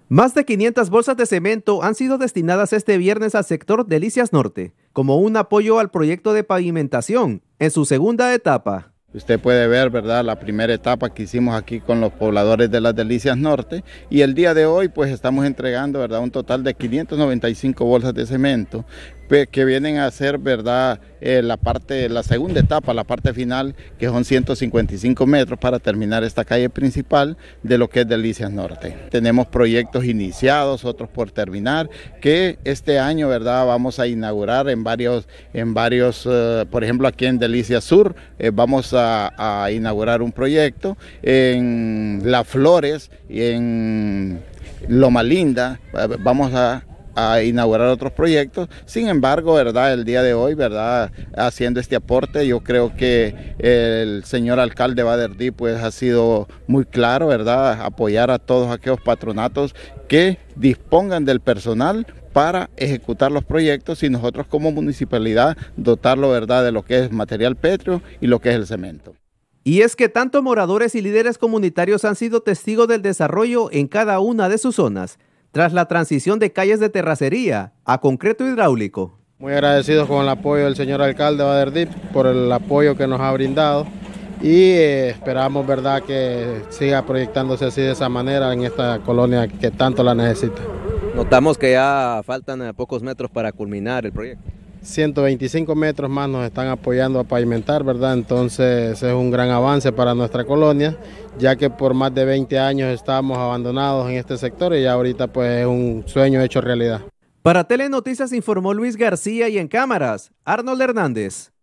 Más de 500 bolsas de cemento han sido destinadas este viernes al sector Delicias Norte, como un apoyo al proyecto de pavimentación en su segunda etapa. Usted puede ver, ¿verdad?, la primera etapa que hicimos aquí con los pobladores de las Delicias Norte, y el día de hoy pues estamos entregando, ¿verdad?, un total de 595 bolsas de cemento que vienen a ser, ¿verdad?, la segunda etapa, la parte final, que son 155 metros para terminar esta calle principal de lo que es Delicias Norte. Tenemos proyectos iniciados, otros por terminar, que este año, ¿verdad?, vamos a inaugurar en varios, por ejemplo, aquí en Delicias Sur, vamos a inaugurar un proyecto en Las Flores y en Loma Linda, vamos a inaugurar otros proyectos. Sin embargo, ¿verdad?, el día de hoy, ¿verdad?, haciendo este aporte, yo creo que el señor alcalde Baderdí pues ha sido muy claro, ¿verdad?, apoyar a todos aquellos patronatos que dispongan del personal para ejecutar los proyectos y nosotros como municipalidad dotarlo, ¿verdad?, de lo que es material pétreo y lo que es el cemento. Y es que tanto moradores y líderes comunitarios han sido testigos del desarrollo en cada una de sus zonas, tras la transición de calles de terracería a concreto hidráulico. Muy agradecidos con el apoyo del señor alcalde Baderdí por el apoyo que nos ha brindado y esperamos, ¿verdad?, que siga proyectándose así de esa manera en esta colonia que tanto la necesita. Notamos que ya faltan pocos metros para culminar el proyecto. 125 metros más nos están apoyando a pavimentar, ¿verdad? Entonces es un gran avance para nuestra colonia, ya que por más de 20 años estábamos abandonados en este sector y ya ahorita pues es un sueño hecho realidad. Para Telenoticias informó Luis García y en cámaras, Arnold Hernández.